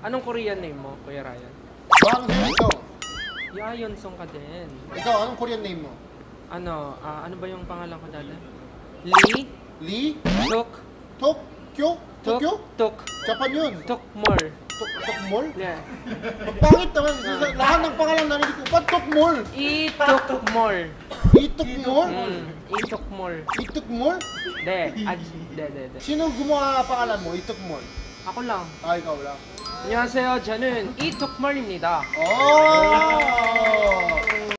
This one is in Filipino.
Anong Korean name mo, Kuya Ryan? Bang Hyun-sung. Yayonsong ka din. Ikaw, anong Korean name mo? Ano ba yung pangalan ko dati? Lee? Lee? Tok? Tokyo? Tokyo? Tok. Japan yun. Tokmol. Tokmol? Yeah. Pangit naman. Lahat ng pangalan narinig ko. Ba't Tokmol? Itokmol. Itokmol? Itokmol. Itokmol? De. Sino gumawa pangalan mo? Itokmol? Ako lang. Ikaw lang. 안녕하세요. 저는 이톡멀입니다. Oh!